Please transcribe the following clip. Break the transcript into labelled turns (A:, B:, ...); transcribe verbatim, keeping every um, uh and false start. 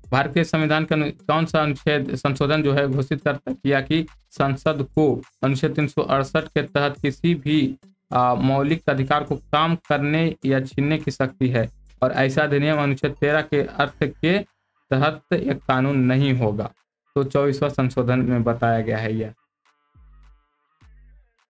A: भारतीय संविधान का अनु- कौन सा अनुच्छेद संशोधन जो है घोषित करता किया कि संसद को अनुच्छेद तीन सौ अड़सठ के तहत किसी भी आ, मौलिक अधिकार को काम करने या छीनने की शक्ति है, और ऐसा अधिनियम अनुच्छेद तेरह के अर्थ के तहत एक कानून नहीं होगा। तो चौबीसवां संशोधन में बताया गया है यह।